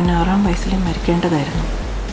അവൻ 6-ാം വയസ്സിൽ മരിക്കേണ്ടതായിരുന്നു.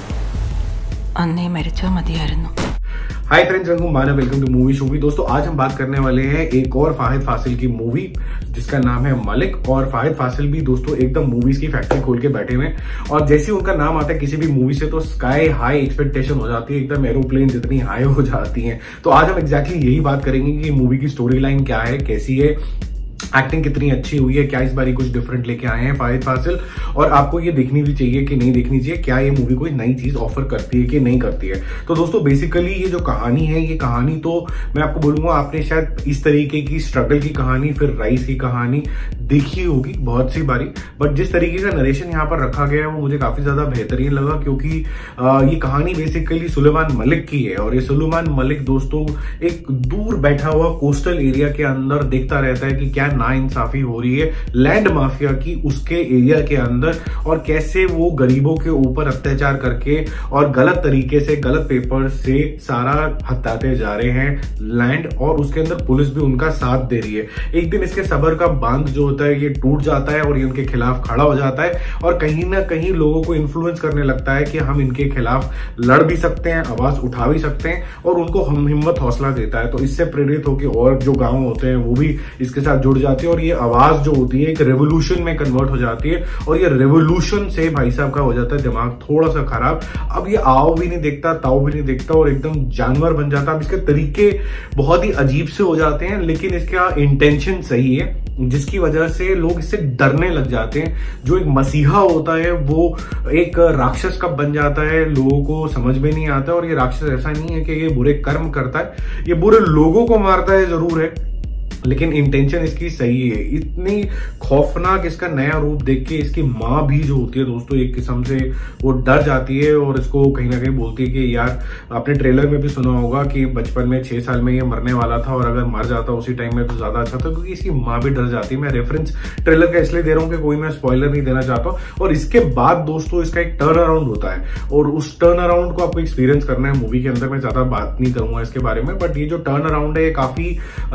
അന്നേ മരിച്ചാൽ മതിയായിരുന്നു. Hi friends, welcome to movie शूवी। दोस्तों आज हम बात करने वाले हैं एक और फाहिद फासिल की मूवी जिसका नाम है मलिक। और फाहिद फासिल भी दोस्तों एकदम मूवीज की फैक्ट्री खोल के बैठे हुए हैं और जैसे उनका नाम आता है किसी भी मूवी से तो स्काई हाई एक्सपेक्टेशन हो जाती है, एकदम एरोप्लेन जितनी हाई हो जाती है। तो आज हम एग्जैक्टली यही बात करेंगे कि मूवी की स्टोरी लाइन क्या है, कैसी है, एक्टिंग कितनी अच्छी हुई है, क्या इस बारी कुछ डिफरेंट लेके आए हैं फाहिद फासिल, और आपको ये देखनी भी चाहिए कि नहीं देखनी चाहिए, क्या ये मूवी कोई नई चीज ऑफर करती है कि नहीं करती है। तो दोस्तों बेसिकली ये जो कहानी है, ये कहानी तो मैं आपको बोलूंगा आपने शायद इस तरीके की स्ट्रगल की कहानी, फिर राइस की कहानी देखी होगी बहुत सी बारी, बट जिस तरीके का नरेशन यहाँ पर रखा गया है वो मुझे काफी ज्यादा बेहतरीन लगा, क्योंकि ये कहानी बेसिकली सुलेमान मलिक की है। और ये सुलेमान मलिक दोस्तों एक दूर बैठा हुआ कोस्टल एरिया के अंदर देखता रहता है कि क्या नाइंसाफी हो रही है लैंड माफिया की उसके एरिया के अंदर, और कैसे वो गरीबों के ऊपर अत्याचार करके और गलत तरीके से, गलत पेपर से सारा हटाते जा रहे हैं लैंड, और उसके अंदर पुलिस भी उनका साथ दे रही है। एक दिन इसके सबर का बांध जो होता है ये टूट जाता है और ये उनके खिलाफ खड़ा हो जाता है, और कहीं ना कहीं लोगों को इन्फ्लुएंस करने लगता है कि हम इनके खिलाफ लड़ भी सकते हैं, आवाज उठा भी सकते हैं, और उनको हम हिम्मत हौसला देता है। तो इससे प्रेरित होकर और जो गांव होते हैं वो भी इसके साथ जुड़ जाते हैं, और ये आवाज जो होती है एक रेवोल्यूशन में कन्वर्ट हो जाती है, और ये रेवोल्यूशन से भाई साहब का हो जाता है दिमाग थोड़ा सा खराब। अब ये आओ भी नहीं देखता, ताओ भी नहीं देखता, और एकदम जानवर बन जाता है। अब इसके तरीके बहुत ही अजीब से हो जाते हैं, लेकिन इसका इंटेंशन सही है, जिसकी वजह से लोग इससे डरने लग जाते हैं। जो एक मसीहा होता है वो एक राक्षस कब बन जाता है लोगों को समझ में नहीं आता। और ये राक्षस ऐसा नहीं है कि ये बुरे कर्म करता है, ये बुरे लोगों को मारता है जरूर है, लेकिन इंटेंशन इसकी सही है। इतनी खौफनाक इसका नया रूप देख के इसकी माँ भी जो होती है दोस्तों एक किस्म से वो डर जाती है, और इसको कहीं ना कहीं बोलती है कि यार, आपने ट्रेलर में भी सुना होगा कि बचपन में 6 साल में ये मरने वाला था, और अगर मर जाता उसी टाइम में तो ज्यादा अच्छा था, क्योंकि इसकी माँ भी डर जाती है। मैं रेफरेंस ट्रेलर का इसलिए दे रहा हूँ कि कोई मैं स्पॉइलर नहीं देना चाहता। और इसके बाद दोस्तों इसका एक टर्न अराउंड होता है, और उस टर्न अराउंड को आपको एक्सपीरियंस करना है मूवी के अंदर। मैं ज्यादा बात नहीं करूंगा इसके बारे में, बट ये जो टर्न अराउंड है काफी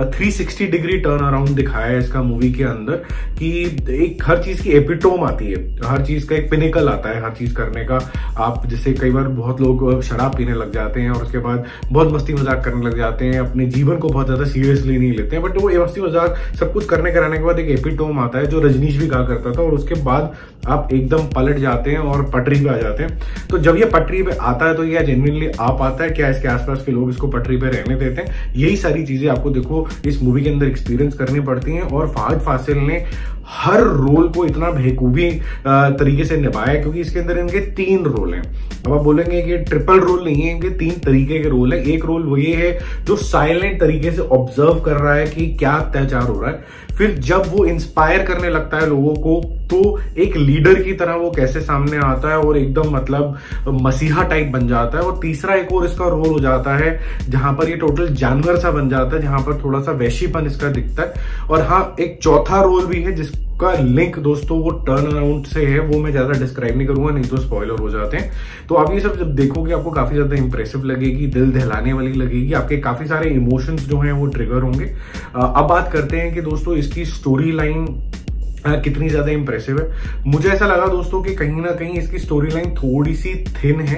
360 डिग्री टर्न अराउंड दिखाया है इसका मूवी के अंदर, कि एक हर चीज की एपिटोम आती है, हर चीज का एक पिनेकल आता है हर चीज करने का। आप जैसे कई बार बहुत लोग शराब पीने लग जाते हैं और उसके बाद बहुत मस्ती मजाक करने लग जाते हैं, अपने जीवन को बहुत ज्यादा सीरियसली नहीं लेते हैं, बट वो मस्ती मजाक सब कुछ करने कराने के बाद एक एपिटोम आता है जो रजनीश भी कहा करता था, और उसके बाद आप एकदम पलट जाते हैं और पटरी पे आ जाते हैं। तो जब ये पटरी पे आता है तो ये जेन्युइनली आ पाता है क्या, इसके आसपास के लोग इसको पटरी पे रहने देते हैं, यही सारी चीजें आपको देखो इस मूवी के अंदर एक्सपीरियंस करनी पड़ती हैं। और फाहिद फासिल ने हर रोल को इतना बेखूबी तरीके से निभाया, क्योंकि इसके अंदर इनके 3 रोल हैं। अब आप बोलेंगे कि ट्रिपल रोल नहीं है, इनके 3 तरीके के रोल है। एक रोल वो ये है जो साइलेंट तरीके से ऑब्जर्व कर रहा है कि क्या अत्याचार हो रहा है, फिर जब वो इंस्पायर करने लगता है लोगों को तो एक लीडर की तरह वो कैसे सामने आता है और एकदम मतलब मसीहा टाइप बन जाता है। और तीसरा एक और इसका रोल हो जाता है जहां पर ये टोटल जानवर सा बन जाता है, जहां पर थोड़ा सा वैशीपन इसका दिखता है। और हाँ, एक चौथा रोल भी है जिसका लिंक दोस्तों वो टर्न अराउंड से है, वो मैं ज्यादा डिस्क्राइब नहीं करूंगा, नहीं तो स्पॉइलर हो जाते हैं। तो आप ये सब जब देखोगे आपको काफी ज्यादा इंप्रेसिव लगेगी, दिल दहलाने वाली लगेगी, आपके काफी सारे इमोशंस जो हैं वो ट्रिगर होंगे। अब बात करते हैं कि दोस्तों इसकी स्टोरी लाइन कितनी ज्यादा इंप्रेसिव है। मुझे ऐसा लगा दोस्तों कि कहीं ना कहीं इसकी स्टोरी लाइन थोड़ी सी थिन है,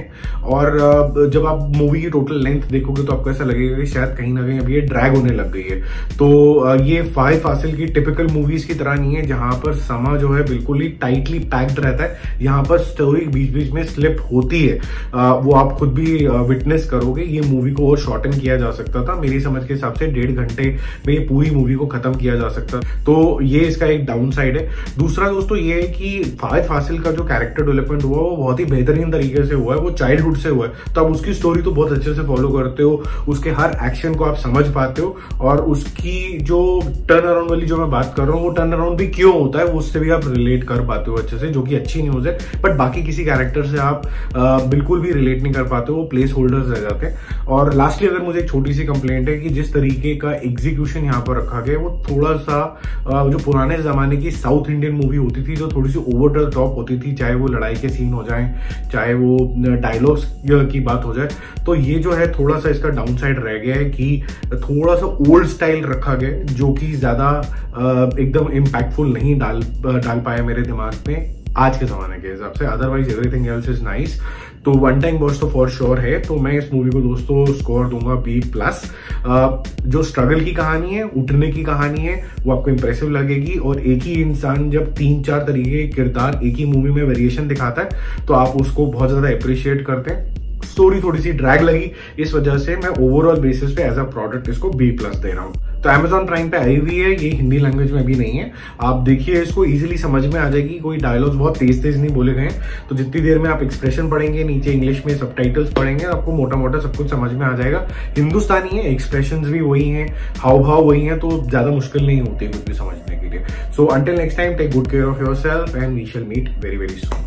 और जब आप मूवी की टोटल लेंथ देखोगे तो आपको ऐसा लगेगा कि शायद कहीं ना कहीं अब ये ड्रैग होने लग गई है। तो ये फाहिद फासिल की टिपिकल मूवीज की तरह नहीं है जहां पर समा जो है बिल्कुल ही टाइटली पैक्ड रहता है, यहाँ पर स्टोरी बीच बीच में स्लिप होती है। वो आप खुद भी विटनेस करोगे। ये मूवी को और शॉर्टन किया जा सकता था, मेरी समझ के हिसाब से 1.5 घंटे में ये पूरी मूवी को खत्म किया जा सकता। तो ये इसका एक डाउन साइड है। दूसरा दोस्तों ये है कि फाहिद फासिल का जो कैरेक्टर डेवलपमेंट हुआ वो बहुत ही बेहतरीन तरीके से हुआ है, वो चाइल्डहुड से हुआ है, तो आप उसकी स्टोरी तो बहुत अच्छे से फॉलो करते हो, उसके हर एक्शन को आप समझ पाते हो, और उसकी जो टर्न अराउंड वाली जो मैं बात कर रहा हूँ वो टर्न अराउंड भी क्यों होता है वो उससे भी आप रिलेट कर पाते हो अच्छे से, जो कि अच्छी न्यूज है। बट बाकी किसी कैरेक्टर से आप बिल्कुल भी रिलेट नहीं कर पाते हो, वो प्लेस होल्डर्स रह जाते हैं। और लास्टली अगर मुझे एक छोटी सी कंप्लेंट है कि जिस तरीके का एग्जीक्यूशन यहाँ पर रखा गया वो थोड़ा सा जो पुराने जमाने की साउथ इंडियन मूवी होती थी जो थोड़ी सी ओवर द टॉप होती थी, चाहे वो लड़ाई के सीन हो जाए, चाहे वो डायलॉग्स की बात हो जाए, तो ये जो है थोड़ा सा इसका डाउन साइड रह गया है कि थोड़ा सा ओल्ड स्टाइल रखा गया जो कि ज्यादा एकदम इम्पैक्टफुल नहीं डाल पाया मेरे दिमाग में। आज के जमाने के हिसाब से। Otherwise everything else is nice. तो वन टाइम वॉच तो फॉर श्योर है। तो मैं इस मूवी को दोस्तों स्कोर दूंगा B+। जो स्ट्रगल की कहानी है, उठने की कहानी है, वो आपको इंप्रेसिव लगेगी। और एक ही इंसान जब 3-4 तरीके के किरदार एक ही मूवी में वेरिएशन दिखाता है तो आप उसको बहुत ज्यादा अप्रिशिएट करते हैं। स्टोरी थोड़ी सी ड्रैग लगी, इस वजह से मैं ओवरऑल बेसिस पे एज अ प्रोडक्ट इसको B+ दे रहा हूँ। तो Amazon प्राइम पे आई हुई है, ये हिंदी लैंग्वेज में भी नहीं है। आप देखिए, इसको इजीली समझ में आ जाएगी। कोई डायलॉग्स बहुत तेज तेज नहीं बोले गए, तो जितनी देर में आप एक्सप्रेशन पढ़ेंगे, नीचे इंग्लिश में सबटाइटल्स पढ़ेंगे, आपको मोटा मोटा सब कुछ समझ में आ जाएगा। हिंदुस्तानी है, एक्सप्रेशंस भी वही हैं, हाव भाव वही हैं, तो ज्यादा मुश्किल नहीं होती कुछ भी समझने के लिए। So until next time, take good care of yourself and we shall meet very very soon.